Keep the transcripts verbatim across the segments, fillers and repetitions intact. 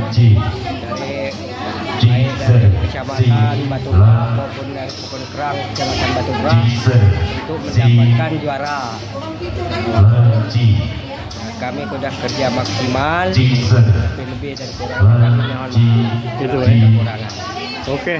dari baik dari Kecamatan Batu Bra maupun dari Pekon Kerang Kecamatan Batu Bra untuk mendapatkan juara. Nah, kami sudah kerja maksimal, tapi lebih dari kurang kami mohon maaf itu ada kekurangan. Oke.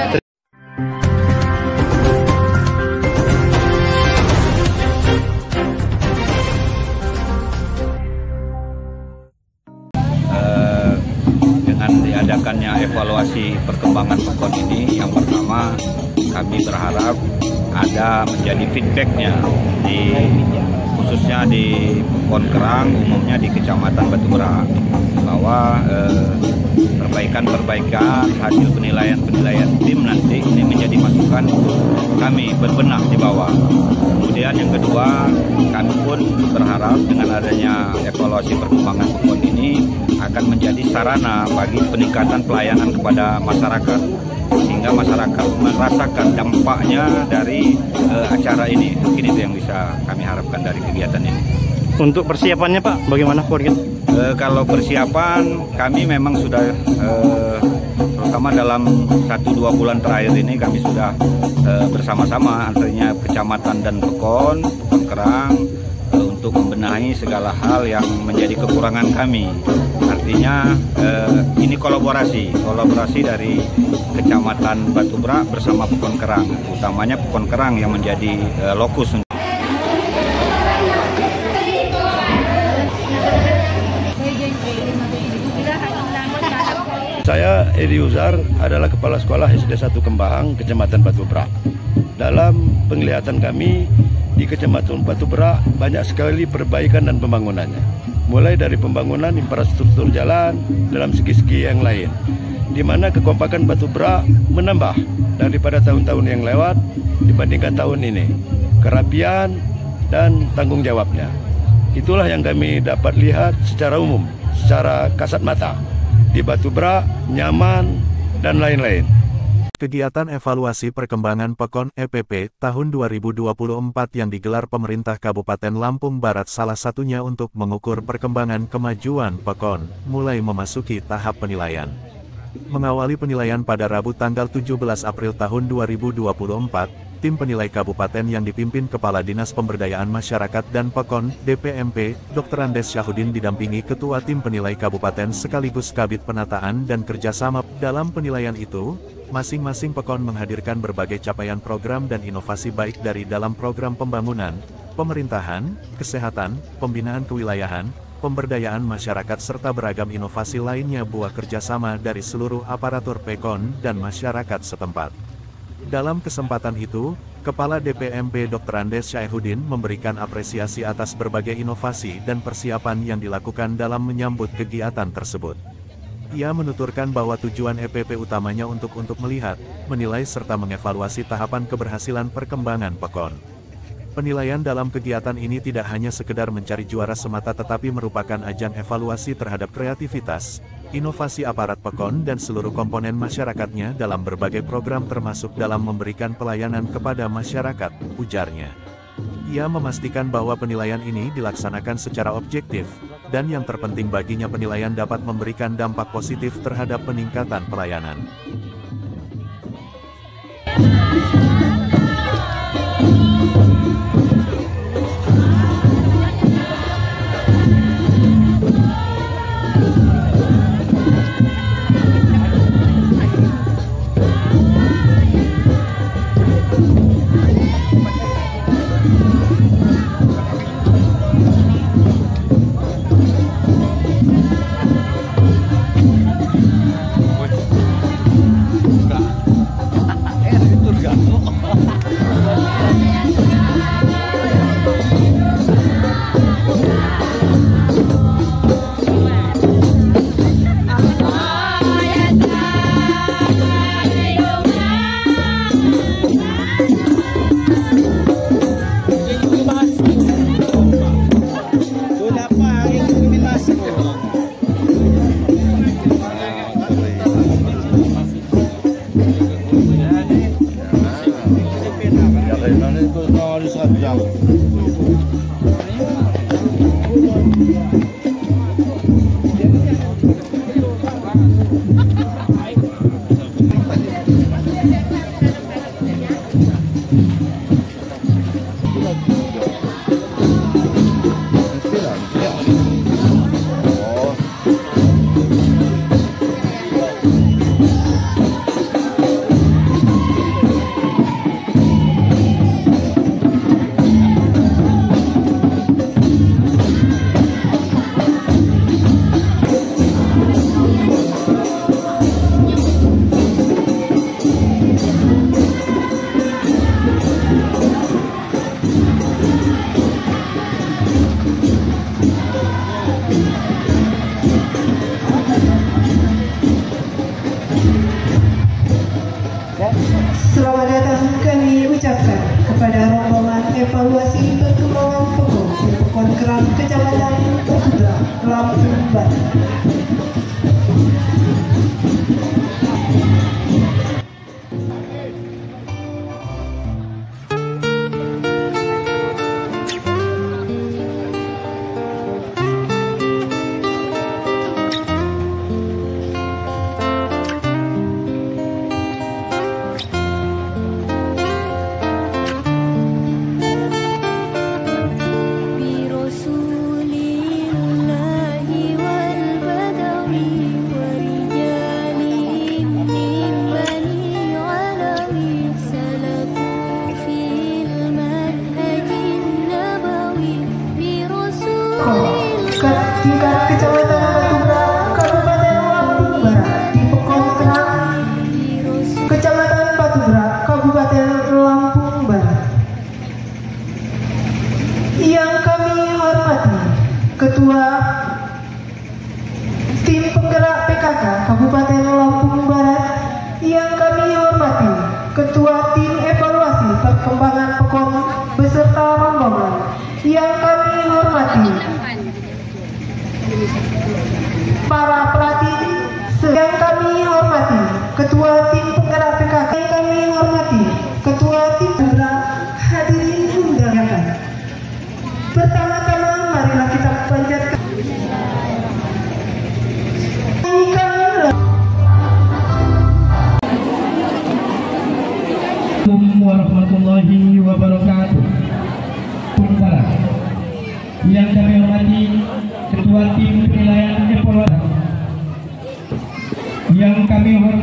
Diadakannya evaluasi perkembangan Pekon ini, yang pertama kami berharap ada menjadi feedbacknya di khususnya di Pekon Kerang, umumnya di Kecamatan Batu Bra, bahwa perbaikan-perbaikan eh, hasil penilaian-penilaian tim nanti ini menjadi masukan untuk kami berbenah di bawah. Kemudian yang kedua, kami pun berharap dengan adanya evaluasi perkembangan Pekon ini akan menjadi sarana bagi peningkatan pelayanan kepada masyarakat, sehingga masyarakat merasakan dampaknya dari uh, acara ini. Mungkin itu yang bisa kami harapkan dari kegiatan ini. Untuk persiapannya Pak, bagaimana Pak? Uh, kalau persiapan kami memang sudah uh, terutama dalam satu dua bulan terakhir ini kami sudah uh, bersama-sama antaranya kecamatan dan Pekon, Pekon Kerang, uh, untuk membenahi segala hal yang menjadi kekurangan kami. Artinya uh, ini kolaborasi, kolaborasi dari Kecamatan Batu Bra bersama Pekon Kerang, utamanya Pekon Kerang yang menjadi uh, lokus. Saya Edi Uzar adalah Kepala Sekolah S D satu Kembang, Kecamatan Batu Bra. Dalam penglihatan kami di Kecamatan Batu Bra banyak sekali perbaikan dan pembangunannya. Mulai dari pembangunan infrastruktur jalan dalam segi-segi yang lain, di mana kekompakan Batu Bra menambah daripada tahun-tahun yang lewat dibandingkan tahun ini. Kerapian dan tanggung jawabnya. Itulah yang kami dapat lihat secara umum, secara kasat mata. Di Batu Bra, nyaman, dan lain-lain. Kegiatan evaluasi perkembangan Pekon E P P tahun dua ribu dua puluh empat yang digelar pemerintah Kabupaten Lampung Barat salah satunya untuk mengukur perkembangan kemajuan Pekon, mulai memasuki tahap penilaian. Mengawali penilaian pada Rabu tanggal tujuh belas April tahun dua ribu dua puluh empat, tim penilai kabupaten yang dipimpin Kepala Dinas Pemberdayaan Masyarakat dan Pekon, D P M P, Doktor Andes Syahudin didampingi Ketua Tim Penilai Kabupaten sekaligus Kabid Penataan dan Kerjasama. Dalam penilaian itu, masing-masing Pekon menghadirkan berbagai capaian program dan inovasi baik dari dalam program pembangunan, pemerintahan, kesehatan, pembinaan kewilayahan, pemberdayaan masyarakat serta beragam inovasi lainnya buah kerjasama dari seluruh aparatur Pekon dan masyarakat setempat. Dalam kesempatan itu, Kepala D P M P Doktor Andes Syahudin memberikan apresiasi atas berbagai inovasi dan persiapan yang dilakukan dalam menyambut kegiatan tersebut. Ia menuturkan bahwa tujuan E P P utamanya untuk untuk melihat, menilai serta mengevaluasi tahapan keberhasilan perkembangan Pekon. Penilaian dalam kegiatan ini tidak hanya sekedar mencari juara semata tetapi merupakan ajang evaluasi terhadap kreativitas, inovasi aparat Pekon dan seluruh komponen masyarakatnya dalam berbagai program termasuk dalam memberikan pelayanan kepada masyarakat, ujarnya. Ia memastikan bahwa penilaian ini dilaksanakan secara objektif, dan yang terpenting baginya penilaian dapat memberikan dampak positif terhadap peningkatan pelayanan. Selamat datang kami ucapkan kepada rombongan evaluasi perkembangan Pekon di Pekon Kerang, Kecamatan Batu Berak, Lampung Barat. Tingkat Kecamatan Batu Berak, Kabupaten Lampung Barat di Pekon Kerang, Kecamatan Batu Berak, Kabupaten Lampung Barat. Yang kami hormati Ketua Tim Penggerak P K K Kabupaten Lampung Barat, yang kami hormati Ketua Tim Evaluasi Perkembangan Pekon beserta rombongan, yang kami hormati para pelatih, yang kami hormati Ketua Tim Penggerak P K K, yang kami hormati Ketua Tim Penggerak, hadirin undangan. Pertama-tama marilah kita panjatkan Assalamualaikum warahmatullahi wabarakatuh. Barat. Yang kami hormati Ketua Tim Penilaian Evaluasi, yang kami hormati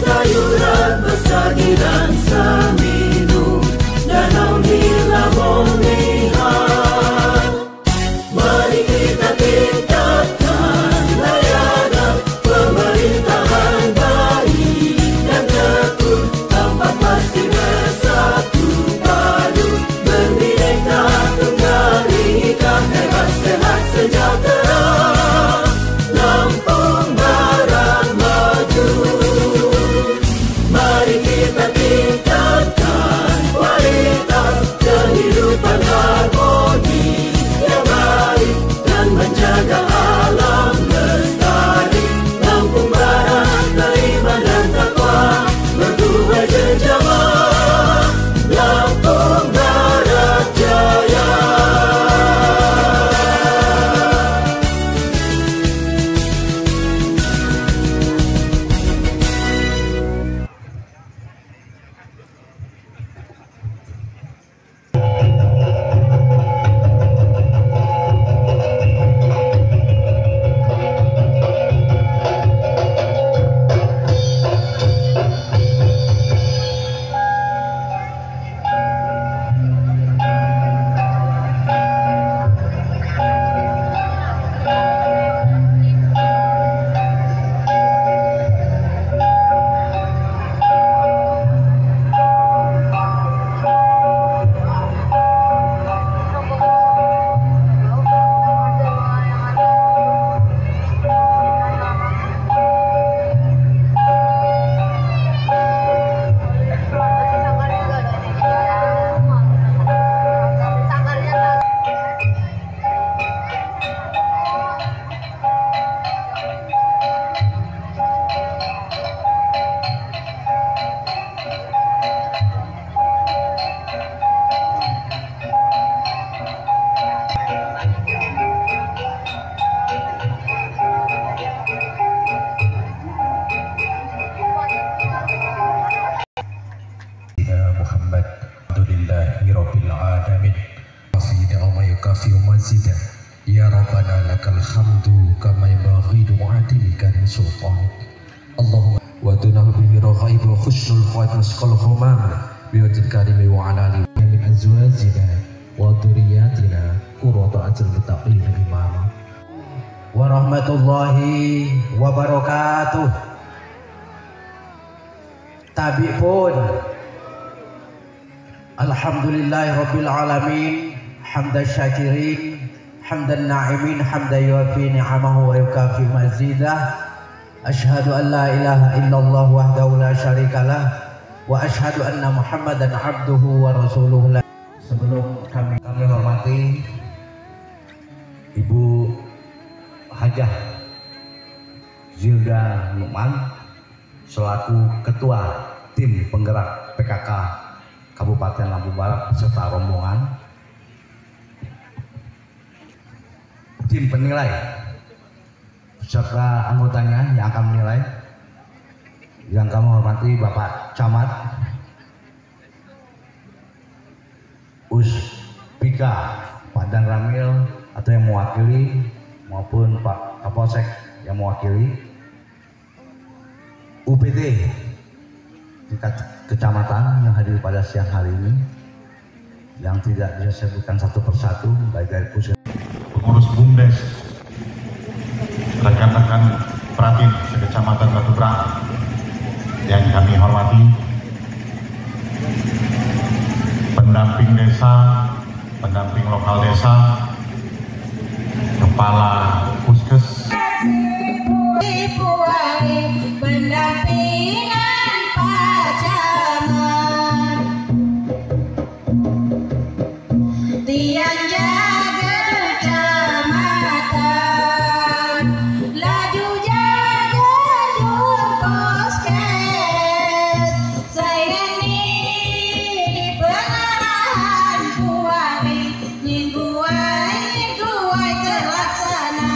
dan seminum danau Nila alamin. Afina wa yukafi mazida. Ya Rabbana lakal hamdu kama yanbaghi li'adilika min sultanik. Allahumma wa tunahu bihi raghaib wa khusnul khawatim asqal humam bi wajhil karimi wa ala alihi min azwajina wa dhurriyyatina qurrata a'yun muttaqin imama. Warahmatullahi wabarakatuh. Tabi pun alhamdulillahi rabbil alamin, hamdan syakirin, hamdan na'imin, hamdan yuafi ni'amahu wa yukafi mazidah. Asyhadu an la ilaha illallah wahdahu la syarikalah wa asyhadu anna muhammadan abduhu wa rasuluhu. Sebelum kami kami hormati Ibu Hajah Zilda Numan selaku Ketua Tim Penggerak P K K Kabupaten Lampung Barat beserta rombongan, tim penilai beserta anggotanya yang akan menilai, yang kami hormati Bapak Camat Uspika Padang Ramil atau yang mewakili, maupun Pak Kapolsek yang mewakili, U P D tingkat kecamatan yang hadir pada siang hari ini, yang tidak bisa sebutkan satu persatu, baik dari pusat, pengurus BUMDes, rekan-rekan Pratin sekecamatan Batu Bra yang kami hormati, pendamping desa, pendamping lokal desa, kepala puskes, pendampingan pacaman, tiang jaga kecamatan, laju jaga jur poskes, saya ini pengarahan kuari, nyingguai nyingguai terlaksana.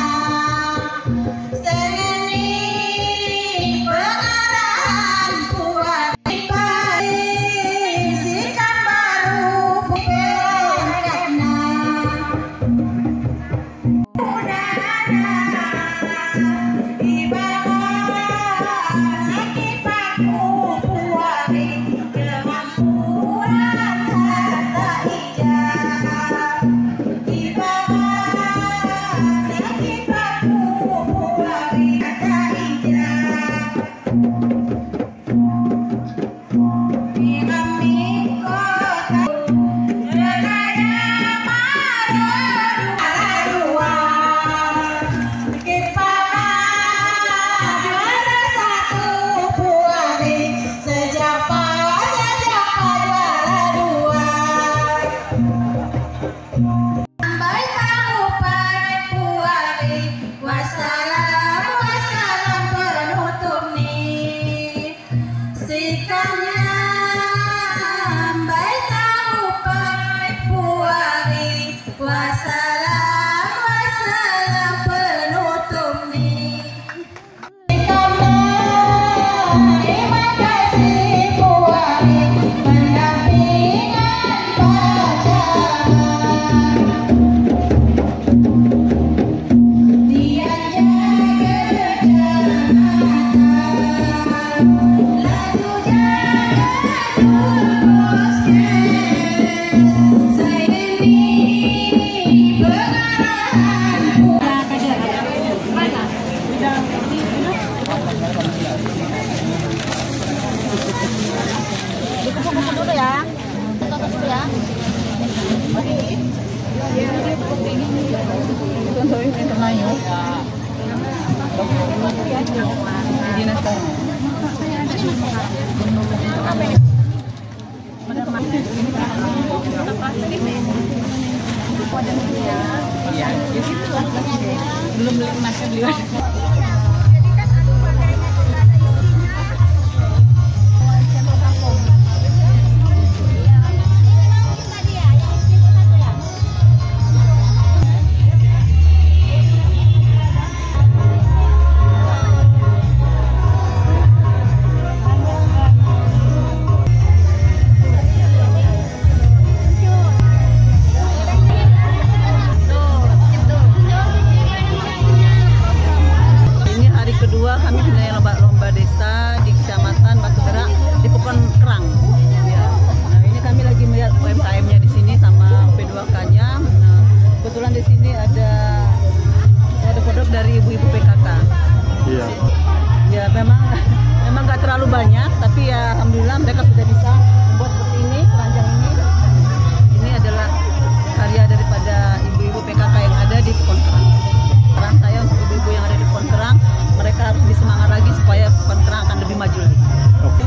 Belum beli emasnya beli. ya alhamdulillah mereka sudah bisa membuat seperti ini, keranjang ini. Ini adalah karya daripada ibu-ibu P K K yang ada di Pekon Kerang. Peran saya untuk ibu-ibu yang ada di Pekon Kerang, mereka harus lebih semangat lagi supaya Pekon Kerang akan lebih maju lagi. Oke.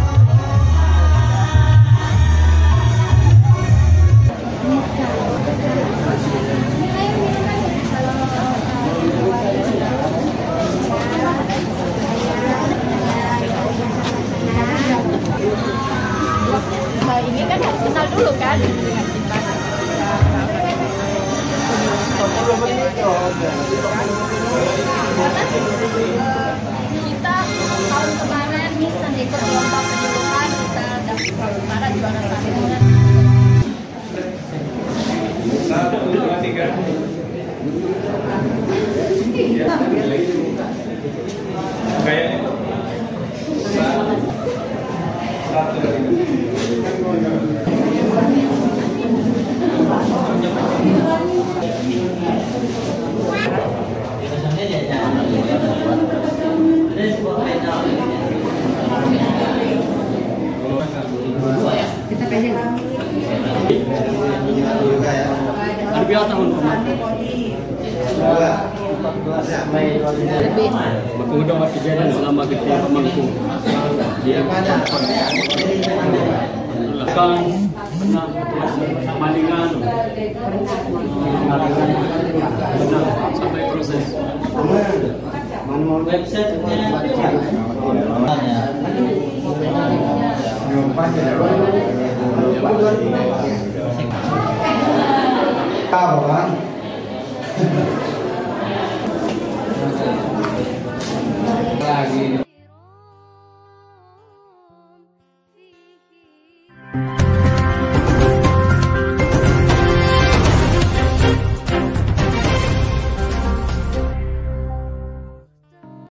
Nah, ini kan harus kenal dulu kan dengan kita. Kita tahun kemarin bisa ikut lomba penyuluhan, kita dapat para juara satu. Satu, dua, tiga. Kayaknya satu, dua, tiga. Kita pegang. Ada tahun kemarin. Lebih. Maka udah waktu kejadian selama kita pemangku. Dia kan pernah malingan. Benar sampai proses. Manual website-nya. Tahu kan?